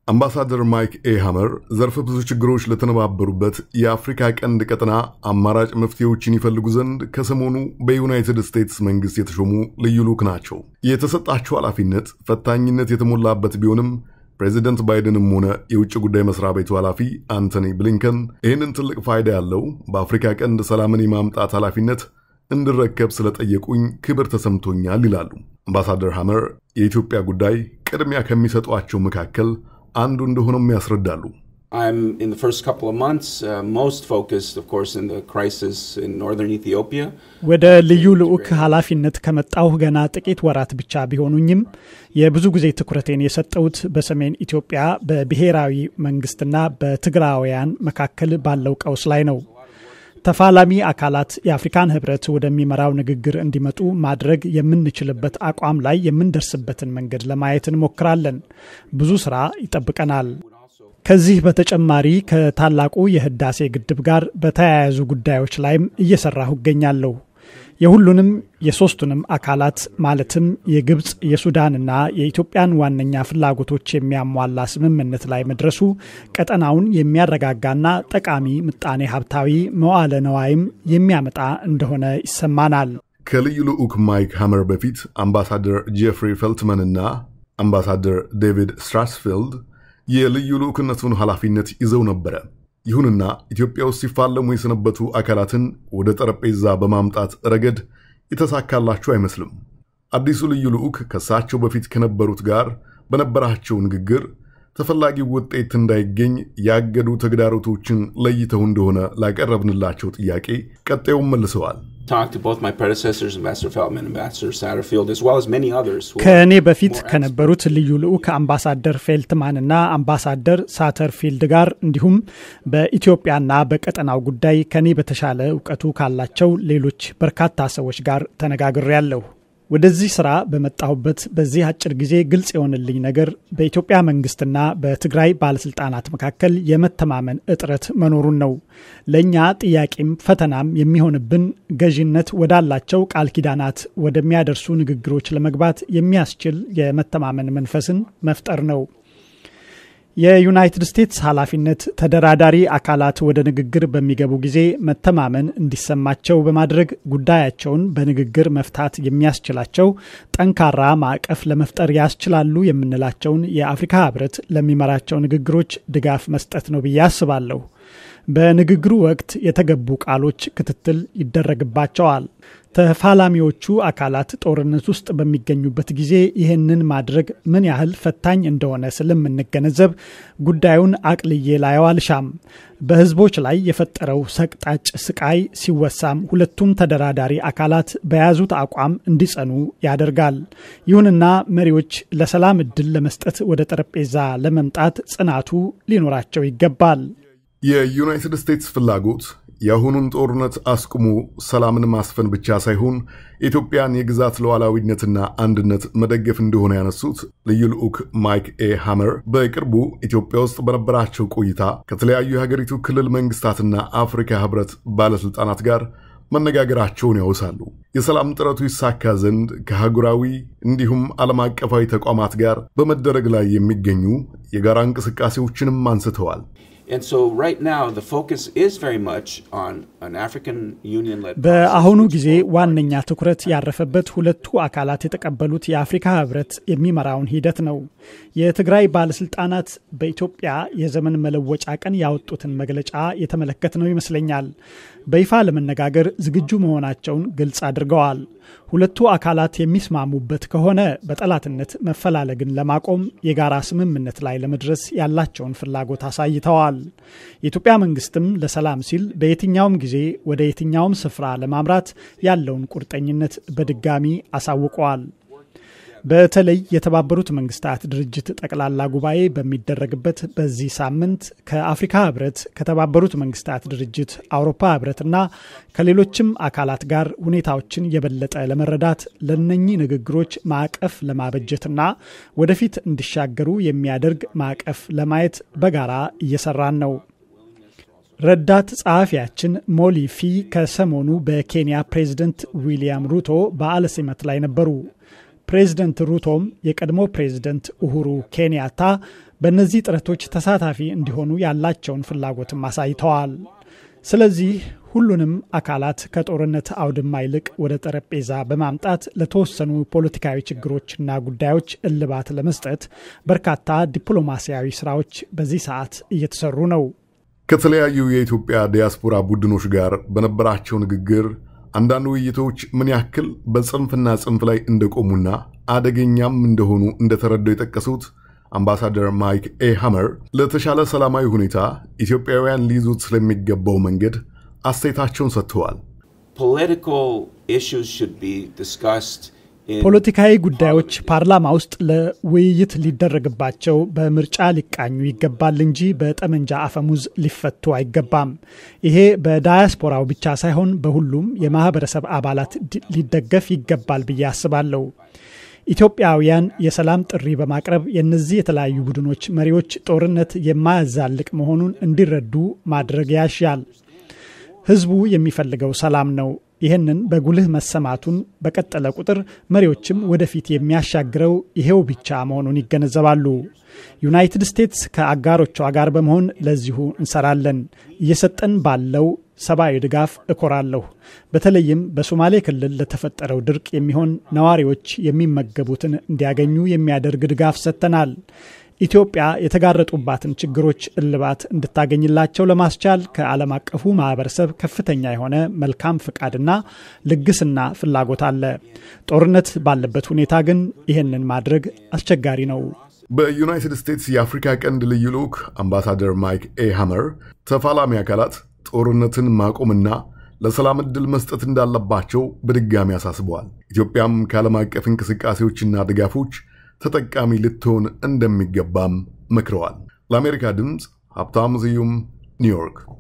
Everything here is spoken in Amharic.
አምባሳደር ማይክ ኤ ሃመር ዘርፈ ብዙ ችግሮች ለተነባበሩበት የአፍሪካ ቀንድ ቀጠና አማራጭ መፍትሄዎችን ይፈልጉ ዘንድ ከሰሞኑ በዩናይትድ ስቴትስ መንግሥት የተሾሙ ልዩ ልዑክ ናቸው። የተሰጣቸው ኃላፊነት ፈታኝነት የተሞላበት ቢሆንም ፕሬዚደንት ባይደንም ሆነ የውጭ ጉዳይ መስሪያ ቤቱ ኃላፊ አንቶኒ ብሊንከን ይህንን ትልቅ ፋይዳ ያለው በአፍሪካ ቀንድ ሰላምን የማምጣት ኃላፊነት እንድረከብ ስለጠየቁኝ ክብር ተሰምቶኛል ይላሉ። አምባሳደር ሃመር የኢትዮጵያ ጉዳይ ቅድሚያ ከሚሰጧቸው መካከል አንዱ እንደሆነም ያስረዳሉ። I'm in the first couple of months most focused of course in the crisis in northern Ethiopia. ወደ ልዩ ልዑክ ኃላፊነት ከመጣሁ ገና ጥቂት ወራት ብቻ ቢሆኑኝም የብዙ ጊዜ ትኩረቴን የሰጠሁት በሰሜን ኢትዮጵያ በብሔራዊ መንግስትና በትግራውያን መካከል ባለው ቀውስ ላይ ነው። ተፋላሚ አካላት የአፍሪካን ህብረት ወደሚመራው ንግግር እንዲመጡ ማድረግ የምንችልበት አቋም ላይ የምንደርስበትን መንገድ ለማየት እንሞክራለን። ብዙ ስራ ይጠብቀናል። ከዚህ በተጨማሪ ከታላቁ የህዳሴ ግድብ ጋር በተያያዙ ጉዳዮች ላይም እየሰራሁ እገኛለሁ። የሁሉንም የሶስቱንም አካላት ማለትም የግብጽ የሱዳንና የኢትዮጵያን ዋነኛ ፍላጎቶች የሚያሟላ ስምምነት ላይ መድረሱ ቀጠናውን የሚያረጋጋና ጠቃሚ ምጣኔ ሀብታዊ መዋለ ነዋይም የሚያመጣ እንደሆነ ይሰማናል። ከልዩ ልዑክ ማይክ ሃመር በፊት አምባሳደር ጄፍሪ ፌልትመንና አምባሳደር ዴቪድ ስትራስፊልድ የልዩ ልዑክነቱን ኃላፊነት ይዘው ነበር። ይሁንና ኢትዮጵያ ውስጥ ሲፋለሙ የሰነበቱ አካላትን ወደ ጠረጴዛ በማምጣት ረገድ የተሳካላቸው አይመስልም። አዲሱ ልዩ ልዑክ ከሳቸው በፊት ከነበሩት ጋር በነበራቸው ንግግር ተፈላጊ ውጤት እንዳይገኝ ያገዱ ተግዳሮቶችን ለይተው እንደሆነ ላቀረብንላቸው ጥያቄ ቀጣዩን መልሰዋል። ከኔ በፊት ከነበሩት ልዩ ልዑክ አምባሳደር ፌልትማንና አምባሳደር ሳተርፊልድ ጋር እንዲሁም በኢትዮጵያና በቀጠናው ጉዳይ ከኔ በተሻለ ዕውቀቱ ካላቸው ሌሎች በርካታ ሰዎች ጋር ተነጋግሬያለሁ። ወደዚህ ስራ በመጣሁበት በዚህ አጭር ጊዜ ግልጽ የሆነልኝ ነገር በኢትዮጵያ መንግስትና በትግራይ ባለሥልጣናት መካከል የመተማመን እጥረት መኖሩን ነው። ለኛ ጥያቄም ፈተናም የሚሆንብን ገዢነት ወዳላቸው ቃል ኪዳናት ወደሚያደርሱ ንግግሮች ለመግባት የሚያስችል የመተማመን መንፈስን መፍጠር ነው። የዩናይትድ ስቴትስ ኃላፊነት ተደራዳሪ አካላት ወደ ንግግር በሚገቡ ጊዜ መተማመን እንዲሰማቸው በማድረግ ጉዳያቸውን በንግግር መፍታት የሚያስችላቸው ጠንካራ ማዕቀፍ ለመፍጠር ያስችላሉ የምንላቸውን የአፍሪካ ህብረት ለሚመራቸው ንግግሮች ድጋፍ መስጠት ነው ብዬ አስባለሁ። በንግግሩ ወቅት የተገቡ ቃሎች ክትትል ይደረግባቸዋል። ተፋላሚዎቹ አካላት ጦርነት ውስጥ በሚገኙበት ጊዜ ይህንን ማድረግ ምን ያህል ፈታኝ እንደሆነ ስለምንገነዘብ ጉዳዩን አቅልዬ ላየው አልሻም። በህዝቦች ላይ የፈጠረው ሰቅጣጭ ስቃይ ሲወሳም ሁለቱም ተደራዳሪ አካላት በያዙት አቋም እንዲጸኑ ያደርጋል። ይሁንና መሪዎች ለሰላም እድል ለመስጠት ወደ ጠረጴዛ ለመምጣት ጽናቱ ሊኖራቸው ይገባል። የዩናይትድ ስቴትስ ፍላጎት የአሁኑን ጦርነት አስቁሞ ሰላምን ማስፈን ብቻ ሳይሆን ኢትዮጵያን የግዛት ሉዓላዊነትና አንድነት መደገፍ እንደሆነ ያነሱት ልዩ ልዑክ ማይክ ኤ ሃመር በቅርቡ ኢትዮጵያ ውስጥ በነበራቸው ቆይታ ከተለያዩ የሀገሪቱ ክልል መንግስታትና አፍሪካ ህብረት ባለሥልጣናት ጋር መነጋገራቸውን ያወሳሉ። የሰላም ጥረቱ ይሳካ ዘንድ ከሀገራዊ እንዲሁም ዓለም አቀፋዊ ተቋማት ጋር በመደረግ ላይ የሚገኙ የጋራ እንቅስቃሴዎችንም አንስተዋል። And so right now the focus is very much on an African Union led በአሁኑ ጊዜ ዋነኛ ትኩረት ያረፈበት ሁለቱ አካላት የተቀበሉት የአፍሪካ ህብረት የሚመራውን ሂደት ነው። የትግራይ ባለሥልጣናት በኢትዮጵያ የዘመን መለወጫ ቀን ያወጡትን መግለጫ የተመለከትነው ይመስለኛል። በይፋ ለመነጋገር ዝግጁ መሆናቸውን ግልጽ አድርገዋል። ሁለቱ አካላት የሚስማሙበት ከሆነ በጠላትነት መፈላለግን ለማቆም የጋራ ስምምነት ላይ ለመድረስ ያላቸውን ፍላጎት አሳይተዋል። የኢትዮጵያ መንግስትም ለሰላም ሲል በየትኛውም ጊዜ ወደ የትኛውም ስፍራ ለማምራት ያለውን ቁርጠኝነት በድጋሚ አሳውቀዋል። በተለይ የተባበሩት መንግስታት ድርጅት ጠቅላላ ጉባኤ በሚደረግበት በዚህ ሳምንት ከአፍሪካ ህብረት፣ ከተባበሩት መንግስታት ድርጅት፣ አውሮፓ ህብረትና ከሌሎችም አካላት ጋር ሁኔታዎችን የበለጠ ለመረዳት ለነኚህ ንግግሮች ማዕቀፍ ለማበጀትና ወደፊት እንዲሻገሩ የሚያደርግ ማዕቀፍ ለማየት በጋራ እየሰራን ነው። ረዳት ጸሐፊያችን ሞሊፊ ከሰሞኑ በኬንያ ፕሬዝዳንት ዊሊያም ሩቶ በዓለ ሲመት ላይ ነበሩ። ፕሬዝዳንት ሩቶም የቀድሞ ፕሬዝዳንት ኡሁሩ ኬንያታ በእነዚህ ጥረቶች ተሳታፊ እንዲሆኑ ያላቸውን ፍላጎትም አሳይተዋል። ስለዚህ ሁሉንም አካላት ከጦርነት አውድማ ይልቅ ወደ ጠረጴዛ በማምጣት ለተወሰኑ ፖለቲካዊ ችግሮችና ጉዳዮች እልባት ለመስጠት በርካታ ዲፕሎማሲያዊ ስራዎች በዚህ ሰዓት እየተሰሩ ነው። ከተለያዩ የኢትዮጵያ ዲያስፖራ ቡድኖች ጋር በነበራቸው ንግግር አንዳንድ ውይይቶች ምን ያክል በጽንፍና ጽንፍ ላይ እንደቆሙና አደገኛም እንደሆኑ እንደተረዱ የጠቀሱት አምባሳደር ማይክ ኤ ሃመር ለተሻለ ሰላማዊ ሁኔታ ኢትዮጵያውያን ሊይዙት ስለሚገባው መንገድ አስተያየታቸውን ሰጥተዋል። ፖለቲካዊ ጉዳዮች ፓርላማ ውስጥ ለውይይት ሊደረግባቸው በምርጫ ሊቃኙ ይገባል እንጂ በጠመንጃ አፈሙዝ ሊፈቱ አይገባም። ይሄ በዳያስፖራው ብቻ ሳይሆን በሁሉም የማህበረሰብ አባላት ሊደገፍ ይገባል ብዬ አስባለሁ። ኢትዮጵያውያን የሰላም ጥሪ በማቅረብ የነዚህ የተለያዩ ቡድኖች መሪዎች ጦርነት የማያዛልቅ መሆኑን እንዲረዱ ማድረግ ያሻል። ህዝቡ የሚፈልገው ሰላም ነው። ይህንን በጉልህ መሰማቱን በቀጠለ ቁጥር መሪዎችም ወደፊት የሚያሻግረው ይሄው ብቻ መሆኑን ይገነዘባሉ። ዩናይትድ ስቴትስ ከአጋሮቿ ጋር በመሆን ለዚሁ እንሰራለን። እየሰጠን ባለው ሰብአዊ ድጋፍ እኮራለሁ። በተለይም በሶማሌ ክልል ለተፈጠረው ድርቅ የሚሆን ነዋሪዎች የሚመገቡትን እንዲያገኙ የሚያደርግ ድጋፍ ሰጥተናል። ኢትዮጵያ የተጋረጡባትን ችግሮች እልባት እንድታገኝላቸው ለማስቻል ከዓለም አቀፉ ማህበረሰብ ከፍተኛ የሆነ መልካም ፍቃድና ልግስና ፍላጎት አለ። ጦርነት ባለበት ሁኔታ ግን ይህንን ማድረግ አስቸጋሪ ነው። በዩናይትድ ስቴትስ የአፍሪካ ቀንድ ልዩ ልዑክ አምባሳደር ማይክ ኤ ሃመር ተፋላሚ አካላት ጦርነትን ማቆምና ለሰላም ዕድል መስጠት እንዳለባቸው በድጋሚ አሳስበዋል። ኢትዮጵያም ከዓለም አቀፍ እንቅስቃሴዎችና ድጋፎች ተጠቃሚ ልትሆን እንደሚገባም መክረዋል። ለአሜሪካ ድምፅ ሀብታሙ ስዩም ኒውዮርክ።